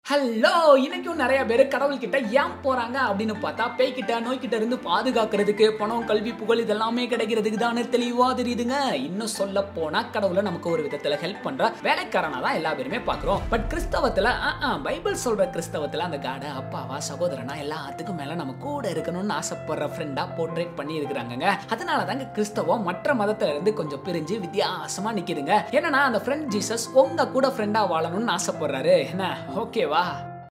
Hello, இன்னைக்கும் நிறைய பேர் கடவுள் கிட்ட ஏன் போறாங்க அப்படின்னு பார்த்தா பேய்கிட்ட நோய்கிட்ட இருந்து பாதுகாக்கிறதுக்கு பணம் கல்வி புகழ் இதெல்லாமே கிடைக்கிறதுக்கு தானே தெளிவா தெரியுதுங்க. இன்னும் சொல்ல போனா கடவுளை நமக்கு ஒரு விதத்துல ஹெல்ப் பண்ற வேலைக்காரனா தான் எல்லா பேருமே பாக்குறோம். பட் கிறிஸ்தவத்துல பைபிள் சொல்ற கிறிஸ்தவத்துல அந்த காட அப்பாவா சகோதரனா எல்லாத்துக்கும் மேல நம்ம கூட இருக்கணும்னு ஆசைப்படுற ஃப்ரெண்டா போர்ட்ரேட் பண்ணி இருக்கிறாங்க. அதனால தாங்க கிறிஸ்தவம் மற்ற மதத்துல இருந்து கொஞ்சம் பிரிஞ்சு வித்தியாசமா நிக்குதுங்க. என்னன்னா அந்த ஃப்ரெண்ட் ஜீசஸ் உங்க கூட ஃப்ரெண்டா வாழணும்னு ஆசைப்படுறாரு. என்ன ஓகேவா?